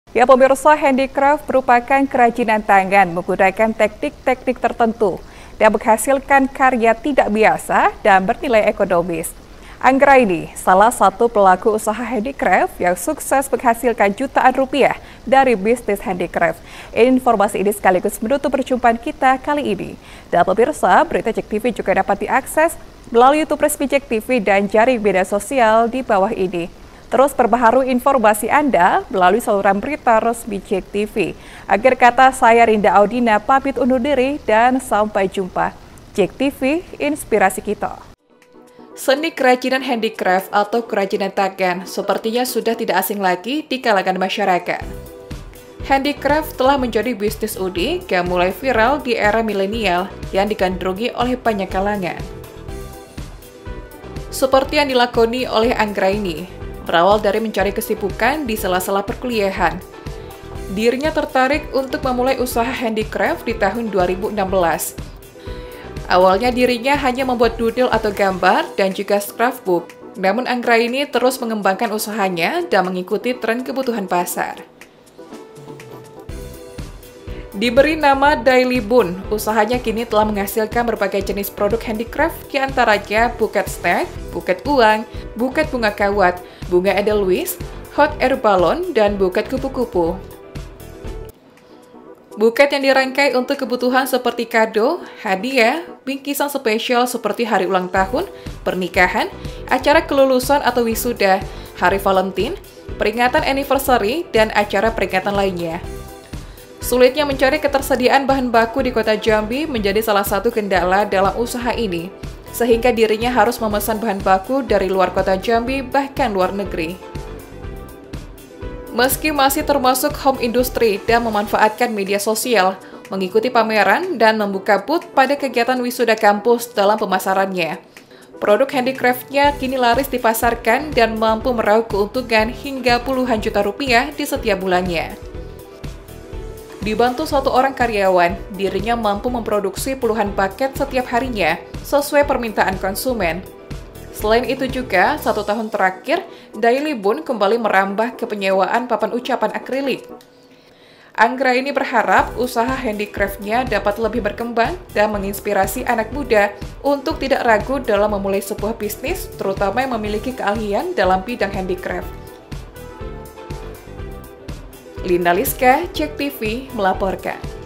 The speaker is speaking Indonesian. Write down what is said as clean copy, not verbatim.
Ya pemirsa, handicraft merupakan kerajinan tangan menggunakan teknik-teknik tertentu dan menghasilkan karya tidak biasa dan bernilai ekonomis. Anggraini, salah satu pelaku usaha handicraft yang sukses menghasilkan jutaan rupiah dari bisnis handicraft. Informasi ini sekaligus menutup perjumpaan kita kali ini. Dan pemirsa, berita JEK TV juga dapat diakses melalui YouTube resmi JEK TV dan jaring media sosial di bawah ini. Terus perbaharui informasi Anda melalui saluran berita resmi JEK TV. Akhir kata, saya Rinda Audina pamit undur diri dan sampai jumpa. JEK TV, inspirasi kita. Seni kerajinan handicraft atau kerajinan tangan sepertinya sudah tidak asing lagi di kalangan masyarakat. Handicraft telah menjadi bisnis unik yang mulai viral di era milenial yang digandrungi oleh banyak kalangan. Seperti yang dilakoni oleh Anggraini, berawal dari mencari kesibukan di sela-sela perkuliahan. Dirinya tertarik untuk memulai usaha handicraft di tahun 2016. Awalnya dirinya hanya membuat doodle atau gambar dan juga scrapbook. Namun Anggraini terus mengembangkan usahanya dan mengikuti tren kebutuhan pasar. Diberi nama Daily Boon, usahanya kini telah menghasilkan berbagai jenis produk handicraft, diantaranya buket snack, buket uang, buket bunga kawat, bunga edelweiss, hot air balloon, dan buket kupu-kupu. Buket yang dirangkai untuk kebutuhan seperti kado, hadiah, bingkisan spesial seperti hari ulang tahun, pernikahan, acara kelulusan atau wisuda, hari Valentine, peringatan anniversary, dan acara peringatan lainnya. Sulitnya mencari ketersediaan bahan baku di kota Jambi menjadi salah satu kendala dalam usaha ini, sehingga dirinya harus memesan bahan baku dari luar kota Jambi bahkan luar negeri. Meski masih termasuk home industry dan memanfaatkan media sosial, mengikuti pameran dan membuka booth pada kegiatan wisuda kampus dalam pemasarannya. Produk handicraft-nya kini laris dipasarkan dan mampu meraup keuntungan hingga puluhan juta rupiah di setiap bulannya. Dibantu satu orang karyawan, dirinya mampu memproduksi puluhan paket setiap harinya sesuai permintaan konsumen. Selain itu juga, 1 tahun terakhir, Daily Boon kembali merambah ke penyewaan papan ucapan akrilik. Anggraini berharap usaha handicraft-nya dapat lebih berkembang dan menginspirasi anak muda untuk tidak ragu dalam memulai sebuah bisnis, terutama yang memiliki keahlian dalam bidang handicraft. Linda Liska, JEK TV melaporkan.